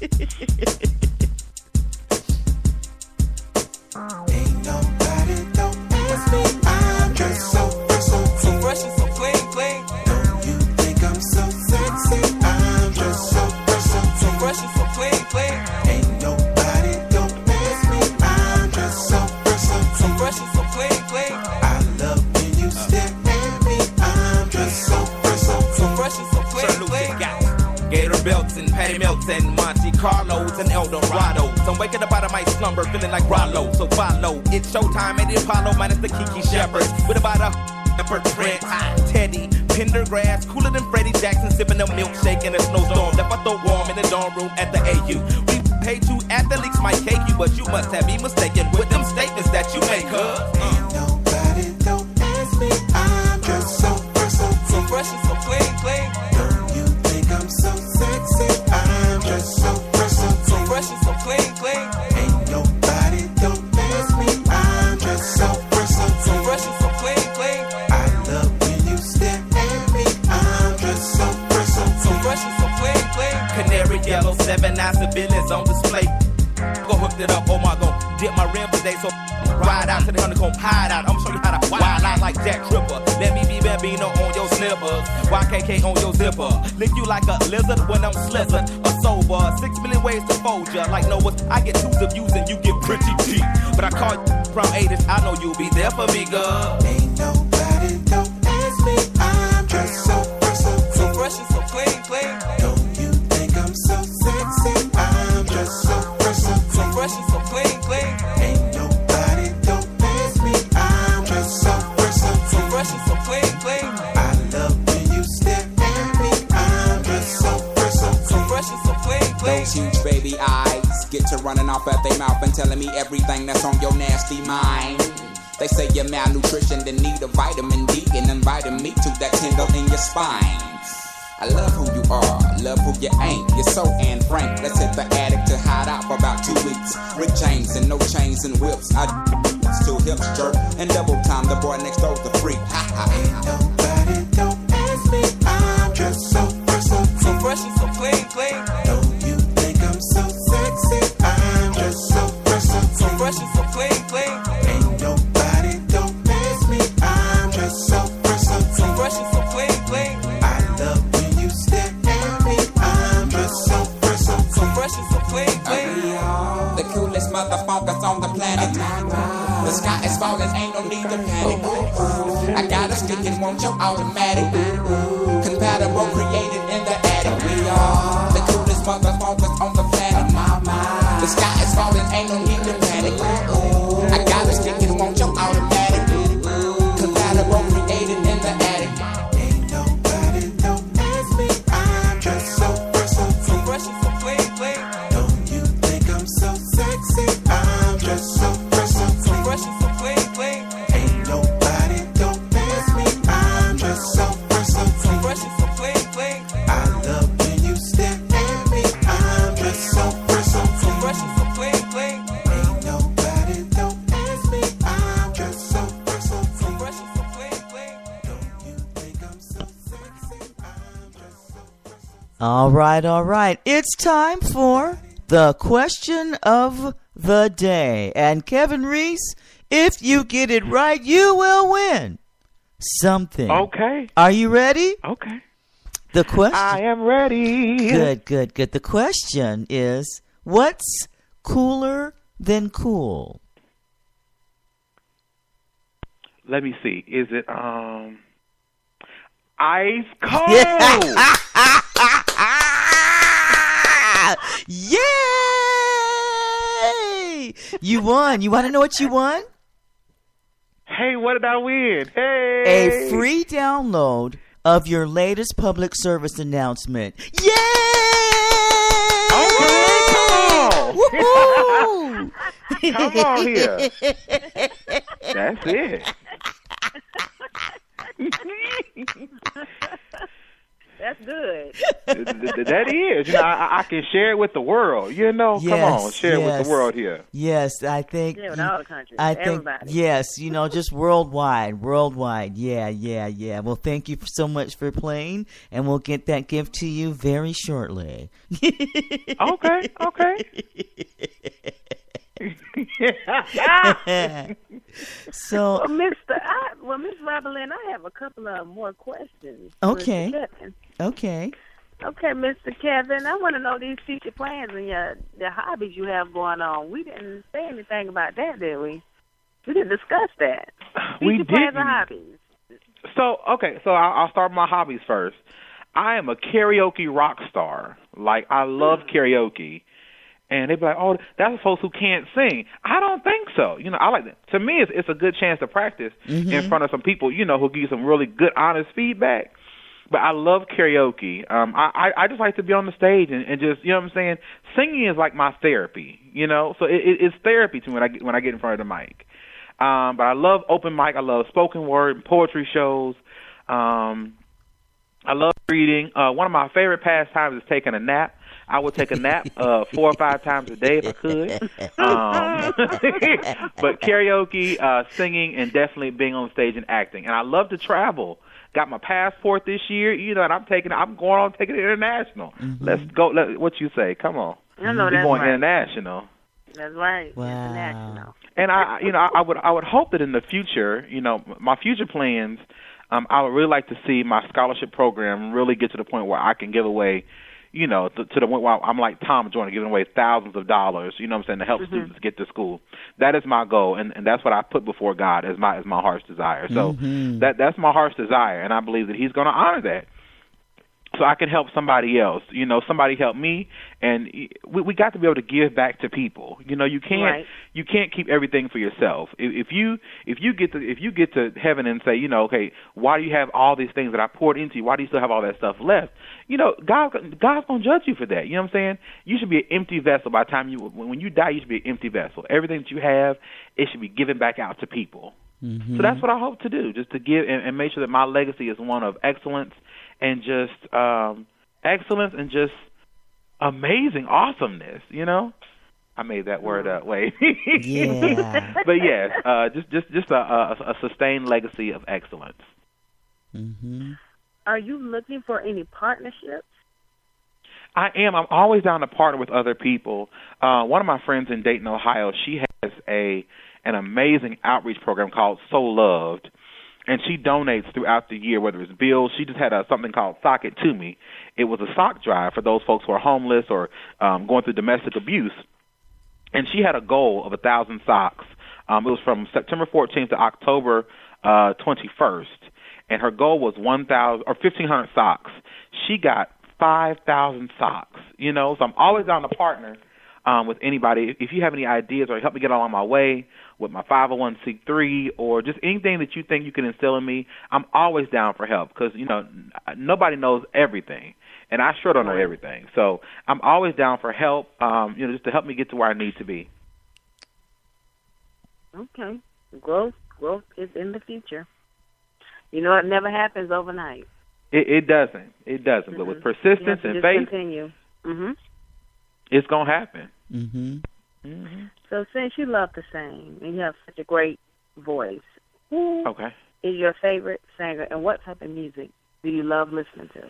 Ain't nobody don't ask me. I'm just so fresh, so, so fresh and so clean, clean. Don't you think I'm so sexy? I'm just so fresh, so, so fresh and so clean, clean. Ain't nobody don't ask me. I'm just so fresh, so, so fresh and so clean, clean. I love when you stare at me. I'm just so fresh, so, so fresh and so clean, clean. Gator belts and Patty Melts and Monte Carlos and Eldorados. I'm waking up out of my slumber feeling like Rollo. So follow, it's showtime at the Apollo minus the Kiki Shepherds. With about a Pepper Trent, Teddy, Pendergrass, cooler than Freddie Jackson, sipping a milkshake in a snowstorm. Left I throw warm in the dorm room at the A U. We pay two athletes might cake you, but you must have me mistaken with them statements that you make, huh? Ain't nobody don't ask me. I'm just so fresh, so, so fresh and so clean, clean. Don't you think I'm so sexy? I'm just so fresh, so, so fresh and so clean, clean. Ain't nobody don't ask me. I'm just so fresh, so, so fresh and so clean, clean. I love when you stare at me. I'm just so fresh, so, so fresh and so clean, clean. Canary yellow, seven nine civilians on display. Go hooked it up, oh my, gon' dip my rim today, so ride out to the honeycomb, hide out. I'm show you how to wild out like Jack Tripper. Let me be Bambino on your slippers, Y K K on your zipper. Lick you like a lizard when I'm slizzard, a sober. Six million ways to fold ya, like Noah. I get twos of views and you get pretty deep. But I call you from eighties, I know you'll be there for me, girl. Ain't nobody don't ask me. I'm just so those huge baby eyes get to running off at their mouth and telling me everything that's on your nasty mind. They say you're malnutrition, then need a vitamin D, and inviting me to that tingle in your spine. I love who you are, love who you ain't. You're so Anne Frank. Let's hit the attic to hide out for about two weeks. Rick James and no chains and whips. I still hips jerk and double time. The boy next door's the freak. Ha ha. Ain't nobody don't ask me. I'm just so fresh, so So fresh and so clean, clean. Don't you think I'm so sexy? I'm just so fresh, so So fresh and so clean, clean. Ain't nobody don't ask me. I'm just so fresh, so So fresh and so clean, clean. I love when you stare at me. I'm just so fresh, so So fresh and so clean, clean. The coolest motherfuckers on the planet. The sky is falling, ain't no need to panic. I got a stick and want your automatic. Compatible, created in the attic. We are the coolest motherfuckers on the planet. The sky is falling, ain't no need to panic. I got a stick and want your automatic. Compatible, created in the attic. ain't nobody don't ask me. I'm just so fresh, so So fresh and so clean, clean. Don't you think I'm so sexy? I'm just so fresh, so So fresh and so clean, clean. Ain't nobody don't ask me. I'm just so fresh, so So fresh and so clean, clean. I love when you stare at me. I'm just so fresh, so So fresh and so clean, clean. Ain't nobody don't ask me. I'm just so fresh, so So fresh and so clean, clean. Don't you think I'm so sexy? I'm just so fresh, so All right, all right. It's time for the question of the day. And Kevin Reese, if you get it right, you will win something. Okay. Are you ready? Okay. The question. I am ready. Good, good, good. The question is, what's cooler than cool? Let me see. Is it um ice cold? Yay! You won. You want to know what you won? Hey, what did I win? Hey. A free download of your latest public service announcement. Yay! Okay, come on. Woohoo! Come on here. That's it. That's good. Th- th- that is. You know, I, I can share it with the world. You know, come Yes, on, share it with yes. the world here. Yes, I think. Yeah, with you- all the countries, I think. everybody. Yes, you know, just worldwide, worldwide. Yeah, yeah, yeah. Well, thank you so much for playing, and we'll get that gift to you very shortly. Okay, okay. So, Well, Mister I, well, Miss Robin, I have a couple of more questions. for Okay. Mister Kevin. okay. Okay, Mister Kevin, I want to know these future plans and your the hobbies you have going on. We didn't say anything about that, did we? We didn't discuss that. We Future plans didn't. and hobbies. So, okay, so I'll, I'll start with my hobbies first. I am a karaoke rock star. Like, I love karaoke. And they'd be like, oh, that's for folks who can't sing. I don't think so. You know, I like that. To me, it's, it's a good chance to practice in front of some people, you know, who give you some really good, honest feedback. But I love karaoke. Um, I, I, I just like to be on the stage and, and just, you know what I'm saying? Singing is like my therapy, you know? So it, it, it's therapy to me when I, get, when I get in front of the mic. Um, but I love open mic. I love spoken word and poetry shows. Um, I love reading. Uh, one of my favorite pastimes is taking a nap. I would take a nap uh, four or five times a day if I could. Um, but karaoke, uh, singing, and definitely being on stage and acting. And I love to travel. Got my passport this year, you know, and I'm taking. I'm going on taking it international. Mm-hmm. Let's go. Let, what you say? Come on. I know We're that's going right. international. That's right. Wow. International. And I, you know, I would, I would hope that in the future, you know, my future plans, um, I would really like to see my scholarship program really get to the point where I can give away, you know, to, to the point where I'm like Tom Joyner, giving away thousands of dollars, you know what I'm saying, to help mm-hmm. students get to school. That is my goal, and, and that's what I put before God as my as my heart's desire. So mm-hmm. that that's my heart's desire, and I believe that He's going to honor that. so I can help somebody else. You know, somebody helped me, and we we got to be able to give back to people. You know, you can't Right. you can't keep everything for yourself. If, if you if you get to if you get to heaven and say, you know, okay, why do you have all these things that I poured into you? Why do you still have all that stuff left? You know, God God's gonna judge you for that. You know what I'm saying? You should be an empty vessel by the time you when you die. You should be an empty vessel. Everything that you have, it should be given back out to people. Mm-hmm. So that's what I hope to do, just to give and, and make sure that my legacy is one of excellence and just um, excellence and just amazing awesomeness. You know, I made that word up. Wait, Yeah. but yes, uh, just just just a, a, a sustained legacy of excellence. Mm-hmm. Are you looking for any partnerships? I am. I'm always down to partner with other people. Uh, one of my friends in Dayton, Ohio, she has a an amazing outreach program called So Loved, and she donates throughout the year, whether it's bills. She just had a, something called Sock It To Me. It was a sock drive for those folks who are homeless or um, going through domestic abuse, and she had a goal of a thousand socks. Um, it was from September fourteenth to October uh, twenty-first, and her goal was one thousand or fifteen hundred socks. She got five thousand socks. You know, so I'm always down to partner um, with anybody. If you have any ideas or help me get along my way with my five oh one c three or just anything that you think you can instill in me, I'm always down for help because, you know, nobody knows everything, and I sure don't know everything. So I'm always down for help, um, you know, just to help me get to where I need to be. Okay. Growth, growth is in the future. You know, it never happens overnight. It, it doesn't. It doesn't. Mm-hmm. But with You persistence have to and just faith, continue. Mm-hmm. it's going to happen. Mm-hmm. Mm-hmm. So since you love to sing and you have such a great voice, who Okay. is your favorite singer and what type of music do you love listening to?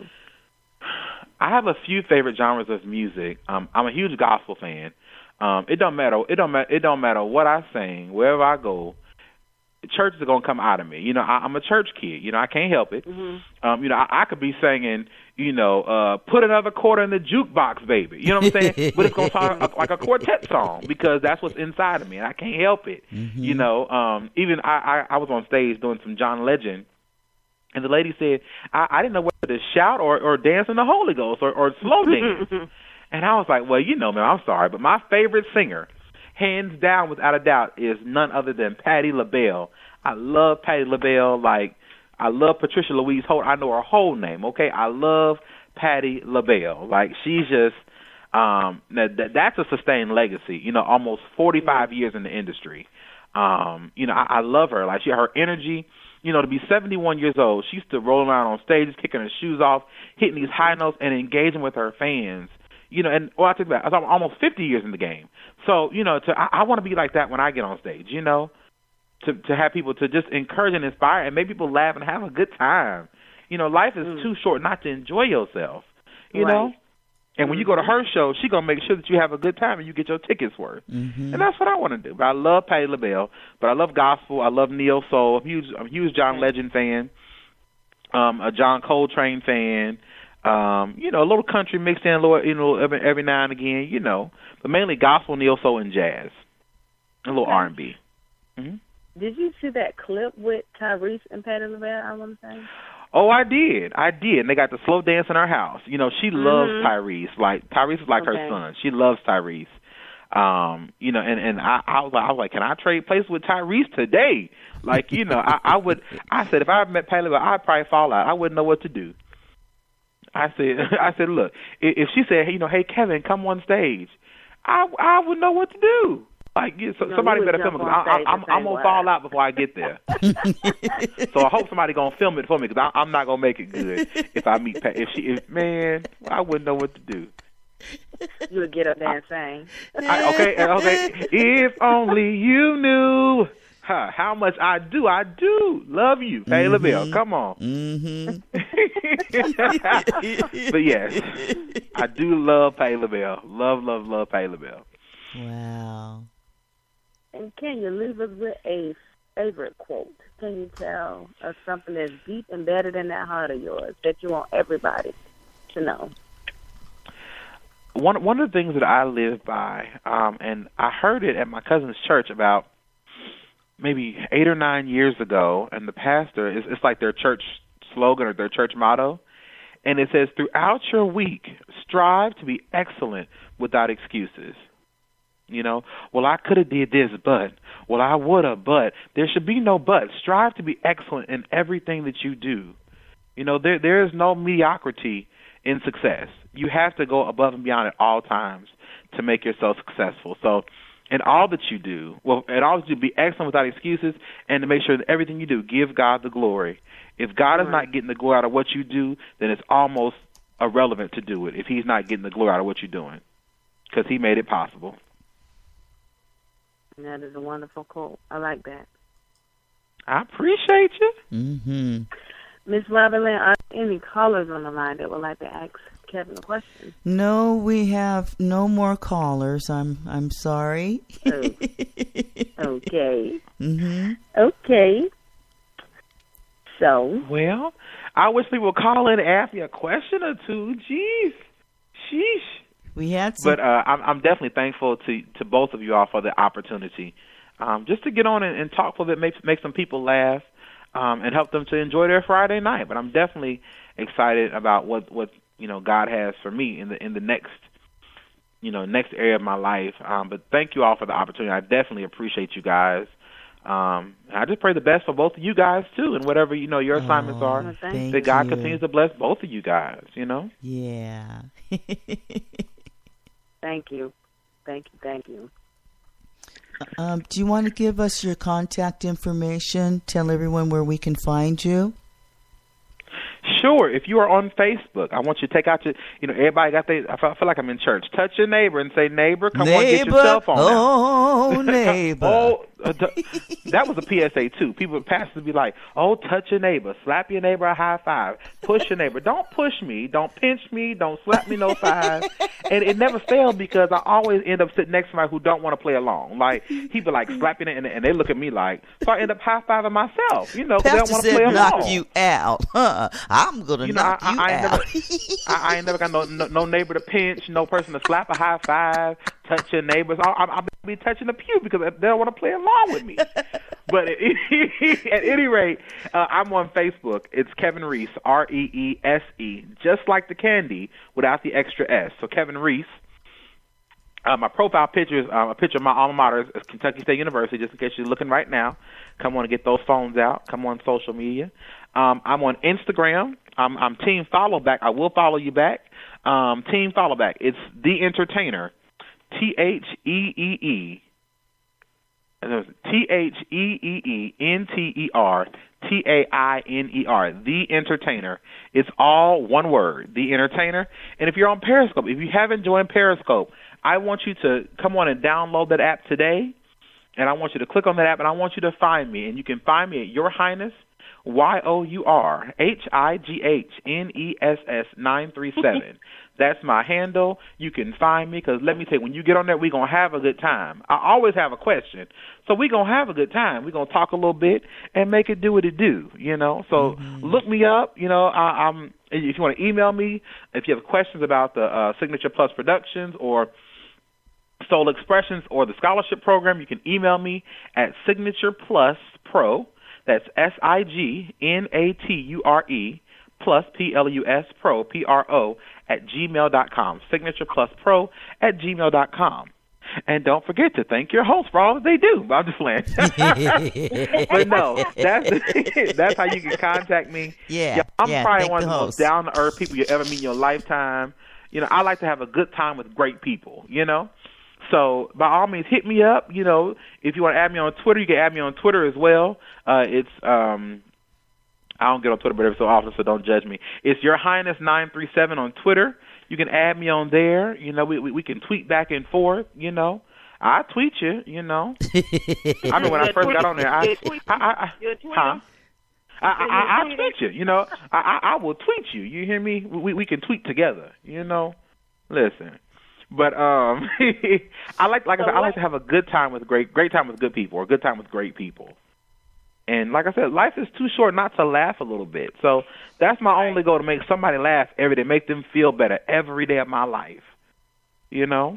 I have a few favorite genres of music. Um, I'm a huge gospel fan. Um, it don't matter. It don't matter. It don't matter what I sing. Wherever I go, church is gonna come out of me. You know, I, I'm a church kid. You know, I can't help it. Mm-hmm. Um, you know, I, I could be singing, you know, uh, put another quarter in the jukebox, baby. You know what I'm saying? But it's gonna sound like, like a quartet song because that's what's inside of me, and I can't help it. Mm-hmm. You know, um, even I, I, I was on stage doing some John Legend. And the lady said, I, I didn't know whether to shout or, or dance in the Holy Ghost or, or slow dance. And I was like, well, you know, man, I'm sorry, but my favorite singer, hands down, without a doubt, is none other than Patti LaBelle. I love Patti LaBelle. Like, I love Patricia Louise Holt. I know her whole name, okay? I love Patti LaBelle. Like, she's just, um, that, that's a sustained legacy, you know, almost forty-five years in the industry. Um, you know, I, I love her. Like, she, her energy. You know, to be seventy-one years old, she used to roll around on stages, kicking her shoes off, hitting these high notes, and engaging with her fans. You know, and well, I take that. I'm almost fifty years in the game. So, you know, to I, I want to be like that when I get on stage. You know, to to have people to just encourage and inspire and make people laugh and have a good time. You know, life is mm. too short not to enjoy yourself. You right. know. And when you go to her show, she's going to make sure that you have a good time and you get your tickets worth. Mm-hmm. And that's what I want to do. But I love Patti LaBelle, but I love gospel. I love neo soul. I'm a huge, I'm a huge John Legend fan, um, a John Coltrane fan, um, you know, a little country mixed in a little, you know, every, every now and again, you know, but mainly gospel, neo soul, and jazz, a little R and B. Mm-hmm. Did you see that clip with Tyrese and Patti LaBelle, I want to say? Oh, I did. I did. And they got the slow dance in her house. You know, she mm-hmm. loves Tyrese. Like, Tyrese is like okay. her son. She loves Tyrese. Um, you know, and, and I, I was like, I was like, can I trade places with Tyrese today? Like, you know, I, I would, I said, if I met Patti LaBelle, I'd probably fall out. I wouldn't know what to do. I said, I said, look, if she said, hey, you know, hey, Kevin, come on stage, I, I would know what to do. Like, yeah, so, no, somebody better film it. Cause I, I, I'm, I'm going to fall out before I get there. So I hope somebody going to film it for me because I'm not going to make it good if I meet Pat. If she, if, man, I wouldn't know what to do. You would get up there and sing. I, okay, okay. If only you knew huh, how much I do. I do love you, Patti mm-hmm. LaBelle. Come on. Mm-hmm. But yes, I do love Patti LaBelle. Love, love, love Patti LaBelle. Wow. And can you leave us with a favorite quote? Can you tell us something that's deep embedded in that heart of yours that you want everybody to know? One one of the things that I live by, um, and I heard it at my cousin's church about maybe eight or nine years ago, and the pastor, is it's like their church slogan or their church motto, And it says, throughout your week, strive to be excellent without excuses. You know, well, I could have did this, but, well, I would have, but. There should be no but. Strive to be excellent in everything that you do. You know, there there is no mediocrity in success. You have to go above and beyond at all times to make yourself successful. So in all that you do, well, in all that you do, be excellent without excuses, and to make sure that everything you do, give God the glory. If God is not getting the glory out of what you do, then it's almost irrelevant to do it if he's not getting the glory out of what you're doing, because he made it possible. That is a wonderful quote. I like that. I appreciate you. Mm-hmm. Miss Robin Lynn, are there any callers on the line that would like to ask Kevin a question? No, we have no more callers. I'm I'm sorry. Oh. Okay. Mm-hmm. Okay. So. Well, I wish they would call in and ask me a question or two. Jeez. Sheesh. We had some. But uh, I'm, I'm definitely thankful to, to both of you all for the opportunity, um, just to get on and, and talk for a bit, make make some people laugh, um, and help them to enjoy their Friday night. But I'm definitely excited about what, what you know God has for me in the in the next you know next area of my life. Um, but thank you all for the opportunity. I definitely appreciate you guys. Um, and I just pray the best for both of you guys too, and whatever you know your assignments oh, are. thank That God you. continues to bless both of you guys. You know. Yeah. Thank you. Thank you. Thank you. Um, do you want to give us your contact information? Tell everyone where we can find you. Sure. If you are on Facebook, I want you to take out your, you know, everybody got their, I feel, I feel like I'm in church. Touch your neighbor and say, neighbor, come on, get your cell phone oh, out. neighbor. oh, uh, t- that was a P S A, too. People, pastors be like, oh, touch your neighbor, slap your neighbor a high five, push your neighbor. Don't push me, don't pinch me, don't slap me no five. And it never failed because I always end up sitting next to somebody who don't want to play along. Like, he be like slapping it, and, and they look at me like, so I end up high-fiving myself, you know, because they don't Pastor want to said play knock along. you out. Huh? I'm going to You know, knock I, you I, I ain't out. never, I, I ain't never got no, no no neighbor to pinch, no person to slap a high five, touch your neighbors. I, I, I'll be touching the pew because they don't want to play along with me. But at, at any rate, uh, I'm on Facebook. It's Kevin Reese, R E E S E, just like the candy without the extra S. So Kevin Reese. Uh, my profile picture is uh, a picture of my alma mater, is Kentucky State University, just in case you're looking right now. Come on and get those phones out. Come on social media. Um, I'm on Instagram. I'm, I'm Team Follow Back. I will follow you back. Um, Team Follow Back. It's The Entertainer. T H E E E. T H E E E N T E R T A I N E R. The Entertainer. It's all one word. The Entertainer. And if you're on Periscope, if you haven't joined Periscope, I want you to come on and download that app today, and I want you to click on that app, and I want you to find me. And you can find me at Your Highness, Y O U R H I G H N E S S nine three seven. That's my handle. You can find me, because let me tell you, when you get on there, we're going to have a good time. I always have a question, so we're going to have a good time. We're going to talk a little bit and make it do what it do, you know. So mm-hmm. Look me up. You know, I, I'm. If you want to email me, if you have questions about the uh, Signature Plus Productions or Soul Expressions or the scholarship program, you can email me at Signature Plus Pro. That's S I G N A T U R E plus P L U S Pro, P R O, at gmail dot com. Signature Plus Pro at gmail dot com. And don't forget to thank your host for all that they do. I'm just playing. But no, that's that's how you can contact me. Yeah, yeah I'm yeah, probably one the of the most down-to-earth people you ever meet in your lifetime. You know, I like to have a good time with great people, you know. So by all means, hit me up. You know, if you want to add me on Twitter, you can add me on Twitter as well. Uh, it's um, I don't get on Twitter, but every so often, so don't judge me. It's Your Highness nine three seven on Twitter. You can add me on there. You know, we we, we can tweet back and forth. You know, I tweet you. You know, I mean when I first got on there, I I I, I huh? I, I, I tweet you. You know, I, I I will tweet you. You hear me? We we can tweet together. You know, listen. But um, I like, like I said, I like to have a good time with great, great time with good people, or a good time with great people. And like I said, life is too short not to laugh a little bit. So that's my only goal, to make somebody laugh every day, make them feel better every day of my life. You know.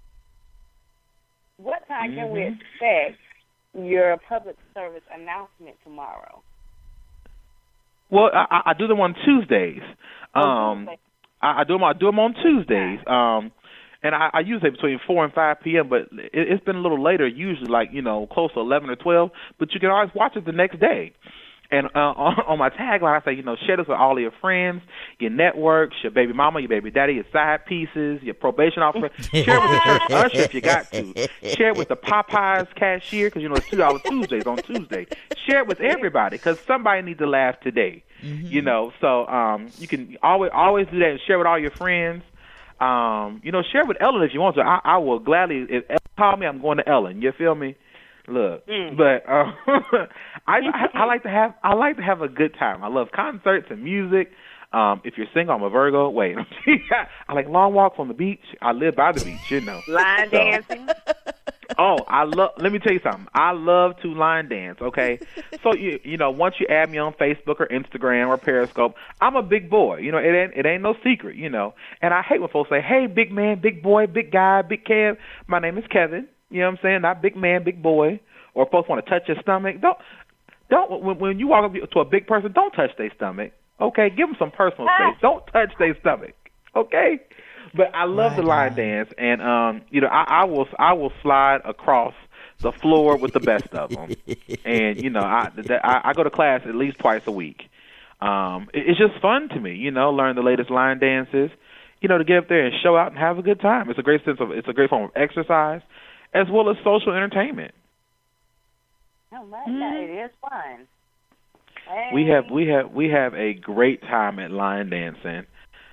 What time mm-hmm. can we expect your public service announcement tomorrow? Well, I, I do them on Tuesdays. Oh, Um, Tuesday. I, I do them. I do them on Tuesdays. Um, and I, I usually between four and five p.m. But it, it's been a little later, usually like you know close to eleven or twelve. But you can always watch it the next day. And uh, on, on my tagline, I say, you know, share this with all of your friends, your networks, your baby mama, your baby daddy, your side pieces, your probation officer. Share it with the church usher if you got to. Share it with the Popeyes cashier because, you know, it's two dollar Tuesdays on Tuesday. Share it with everybody because somebody needs to laugh today, mm-hmm. you know. So um, you can always always do that and share with all your friends. Um, you know, share it with Ellen if you want to. I, I will gladly, if Ellen call me, I'm going to Ellen. You feel me? Look, mm. but uh, I, I I like to have I like to have a good time. I love concerts and music. Um, if you're single, I'm a Virgo. Wait, I like long walks on the beach. I live by the beach, you know. Line so. dancing. Oh, I love. Let me tell you something. I love to line dance. Okay, so you you know once you add me on Facebook or Instagram or Periscope, I'm a big boy. You know it ain't it ain't no secret. You know, and I hate when folks say, "Hey, big man, big boy, big guy, big Kev." My name is Kevin. You know what I'm saying? Not big man, big boy. Or folks want to touch your stomach. Don't, don't. When, when you walk up to a big person, don't touch their stomach. Okay, give them some personal space. Don't touch their stomach. Okay. But I love right. the line dance, and um, you know, I, I will, I will slide across the floor with the best of them. And you know, I, I, I go to class at least twice a week. Um, it, it's just fun to me, you know, learn the latest line dances. You know, to get up there and show out and have a good time. It's a great sense of, it's a great form of exercise, as well as social entertainment. Oh my God, it is fun. Hey. We have we have we have a great time at line dancing.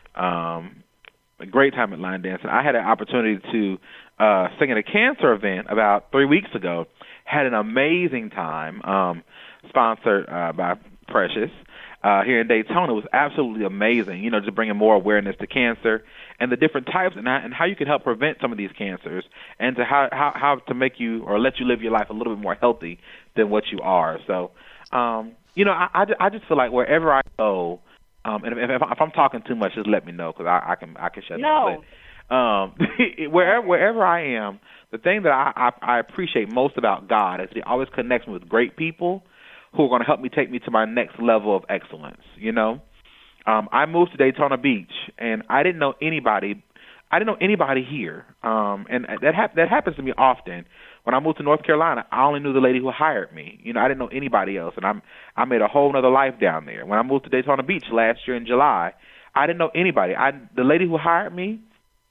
Um, a great time at line dancing. I had an opportunity to uh, sing at a cancer event about three weeks ago. Had an amazing time. Um, sponsored uh, by Precious uh, here in Daytona. It was absolutely amazing. You know, just bringing more awareness to cancer and the different types and how, and how you can help prevent some of these cancers, and to how, how how to make you or let you live your life a little bit more healthy than what you are. So, um, you know, I, I, I just feel like wherever I go, um, and if, if, if I'm talking too much, just let me know because I, I can I can shut no. up. But, um, wherever wherever I am, the thing that I, I, I appreciate most about God is He always connects me with great people who are going to help me take me to my next level of excellence. You know. Um, I moved to Daytona Beach, and I didn't know anybody. I didn't know anybody here, um, and that hap- that happens to me often. When I moved to North Carolina, I only knew the lady who hired me. You know, I didn't know anybody else, and I'm I made a whole other life down there. When I moved to Daytona Beach last year in July, I didn't know anybody. I the lady who hired me,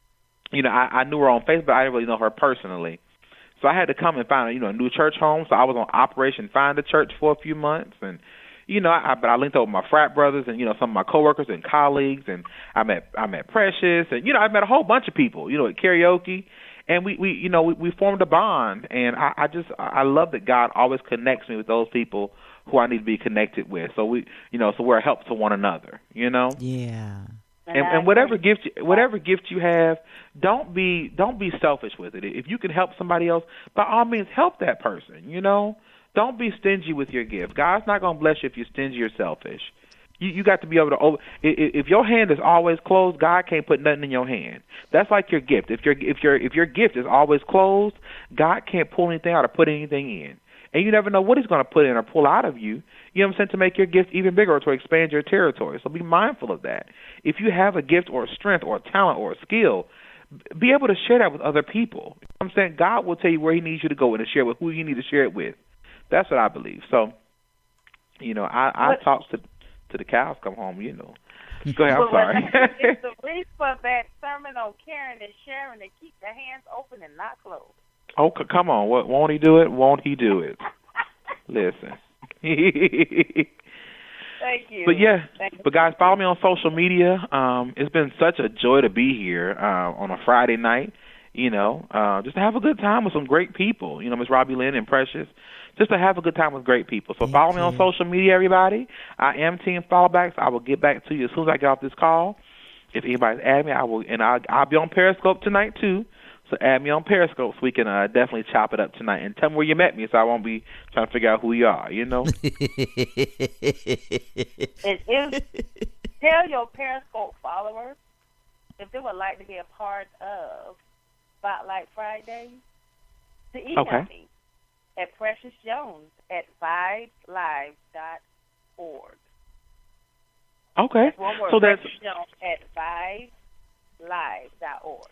you know, I, I knew her on Facebook, but I didn't really know her personally. So I had to come and find, you know, a new church home. So I was on Operation Find a Church for a few months, and you know, I, but I linked up with my frat brothers and, you know, some of my coworkers and colleagues, and I met I met Precious, and, you know, I met a whole bunch of people, you know, at karaoke, and we, we you know, we, we formed a bond, and I, I just, I love that God always connects me with those people who I need to be connected with, so we, you know, so we're a help to one another, you know? Yeah. And, and whatever gift, you, whatever gift you have, don't be, don't be selfish with it. If you can help somebody else, by all means, help that person, you know? Don't be stingy with your gift. God's not going to bless you if you're stingy or selfish. You you got to be able to over. If your hand is always closed, God can't put nothing in your hand. That's like your gift. If your if your if your gift is always closed, God can't pull anything out or put anything in. And you never know what He's going to put in or pull out of you. You know what I'm saying? To make your gift even bigger or to expand your territory. So be mindful of that. If you have a gift or a strength or a talent or a skill, be able to share that with other people. You know what I'm saying? God will tell you where He needs you to go and to share with who you need to share it with. That's what I believe. So, you know, I, I talk to to the cows come home, you know. Go ahead, I'm sorry. It's the reason for that sermon on caring and sharing to keep the hands open and not closed. Oh, c- come on. What, won't He do it? Won't He do it? Listen. Thank you. But, yeah, Thank but, guys, follow me on social media. Um, it's been such a joy to be here uh, on a Friday night, you know, uh, just to have a good time with some great people. You know, Miss Robbie Lynn and Precious. Just to have a good time with great people. So follow me on social media, everybody. I am Team Followbacks. I will get back to you as soon as I get off this call. If anybody's add me, I will, and I'll, I'll be on Periscope tonight too. So add me on Periscope so we can uh, definitely chop it up tonight. And tell me where you met me, so I won't be trying to figure out who you are. You know. And if, tell your Periscope followers if they would like to be a part of Spotlight Fridays to email okay. me at Precious Jones at vibes live dot org. Okay. That's one word. So that's Precious Jones at five live dot org.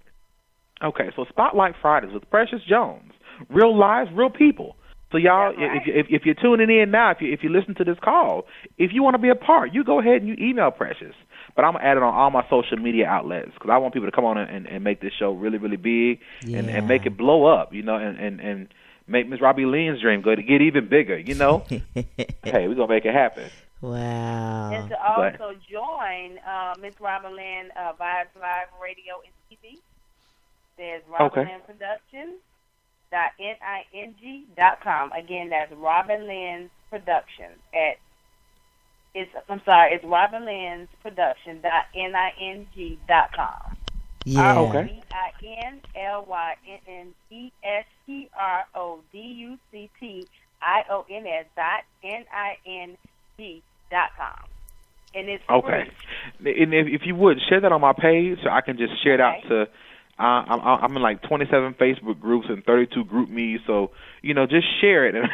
okay. So Spotlight Fridays with Precious Jones, real lives, real people. So y'all, That's right. if, if if you're tuning in now, if you if you listen to this call, if you want to be a part, you go ahead and you email Precious. But I'm gonna add it on all my social media outlets because I want people to come on and, and make this show really, really big Yeah. and, and make it blow up, you know, and, and, and make Miss Robbie Lean's dream go to get even bigger, you know. Hey, we're gonna make it happen. Wow. And to also join uh, Miss Robin Lynn uh, Vibes Live Radio and T V. There's Robin Okay. Lynn Productions dot N I N G dot com. Again, that's Robin Lynn's Productions at it's I'm sorry, it's Robin Lynn's Production dot N I N G dot com. Yeah. Okay. B I N L Y N N E S T R O D U C T I O N S dot N I N G dot com. And it's Okay. free. And if, if you would share that on my page, so I can just share it out Okay. to. Uh, I'm, I'm in like twenty-seven Facebook groups and thirty-two group me, so you know, just share it, and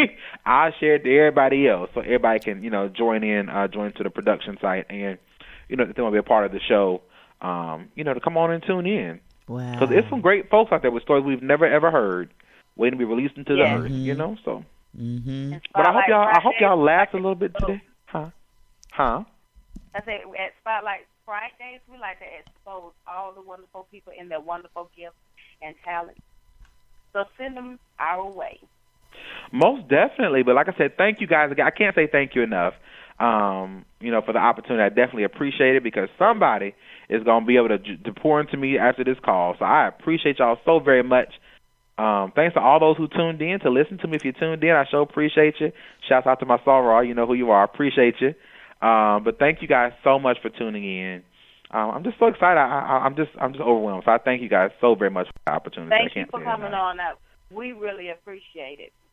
I'll share it to everybody else, so everybody can you know join in, uh, join to the production site, and you know, if they want to be a part of the show, um, you know, to come on and tune in, Wow. because there's some great folks out there with stories we've never ever heard, waiting to be released into Yes. the earth, you know. So, Mm-hmm. but I hope y'all, I hope y'all laughed a Fridays, little bit today, huh? Huh? I say at Spotlight Fridays, we like to expose all the wonderful people in their wonderful gifts and talents. So send them our way. Most definitely, but like I said, thank you guys again. I can't say thank you enough. Um, you know, for the opportunity, I definitely appreciate it because somebody is going to be able to, to pour into me after this call. So I appreciate y'all so very much. Um, thanks to all those who tuned in to listen to me. If you tuned in, I sure appreciate you. Shouts out to my soror. You know who you are. I appreciate you. Um, but thank you guys so much for tuning in. Um, I'm just so excited. I, I, I'm just I'm just overwhelmed. So I thank you guys so very much for the opportunity. I Thank you can't for say it coming enough. on up. We really appreciate it.